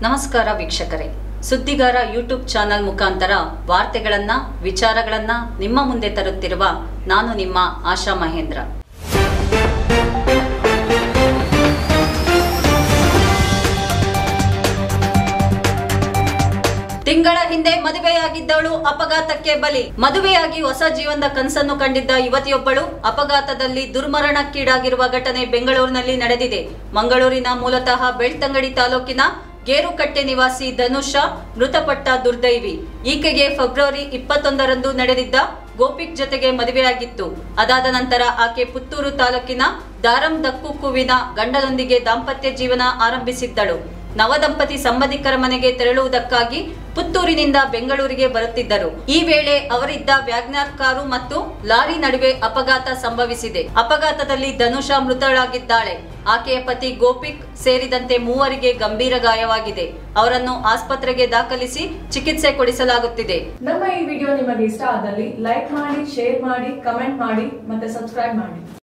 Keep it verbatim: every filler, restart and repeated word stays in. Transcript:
ನಮಸ್ಕಾರ ವೀಕ್ಷಕರೇ, ಸುದ್ದಿಗಾರ YouTube channel ಮುಖಾಂತರ ವಾರ್ತೆಗಳನ್ನ ವಿಚಾರಗಳನ್ನ ನಿಮ್ಮ ಮುಂದೆ ತರುತ್ತಿರುವ ನಾನು ನಿಮ್ಮ ಆಶಾ ಮಹೇಂದ್ರ. ತಿಂಗಳ ಹಿಂದೆ ಮದುವೆಯಾಗಿದ್ದವಳು ಅಪಘಾತಕ್ಕೆ ಬಲಿ. ಮದುವೆಯಾಗಿ ಹೊಸ ಜೀವನದ ಕನಸನ್ನು ಕಂಡಿದ್ದ ಯುವತಿಯೊಬ್ಬಳು ಅಪಘಾತದಲ್ಲಿ ದುರ್ಮರಣಕ್ಕೀಡಾಗಿರುವ ಘಟನೆ ಬೆಂಗಳೂರಿನಲ್ಲಿ ನಡೆದಿದೆ. ಮಂಗಳೂರಿನ ಮೂಲತಃ ಬೆಳ್ತಂಗಡಿ ತಾಲೂಕಿನ ಗೇರುಕಟ್ಟೆ ನಿವಾಸಿ ಧನುಷ ಮೃತಪಟ್ಟ ದುರ್ದೈವಿ. ಈಕೆಗೆ ಫೆಬ್ರವರಿ ಇಪ್ಪತ್ತೊಂದರಂದು ನಡೆದಿದ್ದ ಗೋಪಿಕ್ ಜೊತೆಗೆ ಮದುವೆಯಾಗಿತ್ತು. ಅದಾದ ನಂತರ ಆಕೆ ಪುತ್ತೂರು ತಾಲೂಕಿನ ದಾರಂ ದಕ್ಕುಕ್ಕುವಿನ ಗಂಡನೊಂದಿಗೆ ದಾಂಪತ್ಯ ಜೀವನ ಆರಂಭಿಸಿದ್ದಳು. ನವದಂಪತಿ ಸಂಬಂಧಿಕರ ಮನೆಗೆ ತೆರಳುವುದಕ್ಕಾಗಿ ಪುತ್ತೂರಿನಿಂದ ಬೆಂಗಳೂರಿಗೆ ಬರುತ್ತಿದ್ದರು. ಈ ವೇಳೆ ಅವರಿದ್ದ ವ್ಯಾಗ್ನರ್ ಕಾರು ಮತ್ತು ಲಾರಿ ನಡುವೆ ಅಪಘಾತ ಸಂಭವಿಸಿದೆ. ಅಪಘಾತದಲ್ಲಿ ಧನುಷ ಮೃತಳಾಗಿದ್ದಾಳೆ. ಆಕೆಯ ಪತಿ ಗೋಪಿಕ್ ಸೇರಿದಂತೆ ಮೂವರಿಗೆ ಗಂಭೀರ ಗಾಯವಾಗಿದೆ. ಅವರನ್ನು ಆಸ್ಪತ್ರೆಗೆ ದಾಖಲಿಸಿ ಚಿಕಿತ್ಸೆ ಕೊಡಿಸಲಾಗುತ್ತಿದೆ. ನಮ್ಮ ಈ ವಿಡಿಯೋ ನಿಮಗೆ ಇಷ್ಟ ಆದಲ್ಲಿ ಲೈಕ್ ಮಾಡಿ, ಶೇರ್ ಮಾಡಿ, ಕಮೆಂಟ್ ಮಾಡಿ ಮತ್ತೆ ಸಬ್ಸ್ಕ್ರೈಬ್ ಮಾಡಿ.